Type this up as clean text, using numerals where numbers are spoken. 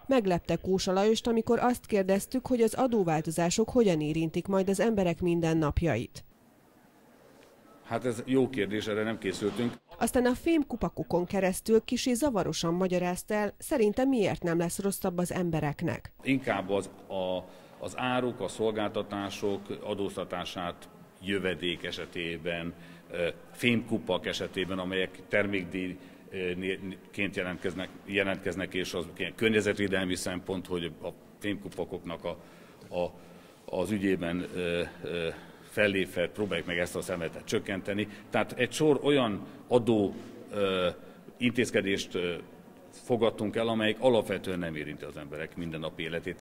Meglepte Kósa Lajost, amikor azt kérdeztük, hogy az adóváltozások hogyan érintik majd az emberek mindennapjait. Hát ez jó kérdés, erre nem készültünk. Aztán a fémkupakokon keresztül kissé zavarosan magyarázta el, szerintem miért nem lesz rosszabb az embereknek. Inkább az áruk, a szolgáltatások adóztatását jövedék esetében, fémkupak esetében, amelyek termékdíjként jelentkeznek, és az környezetvédelmi szempont, hogy a fémkupakoknak az ügyében fellépve próbáljuk meg ezt a szemetet csökkenteni. Tehát egy sor olyan adó intézkedést fogadtunk el, amelyik alapvetően nem érinti az emberek mindennapi életét.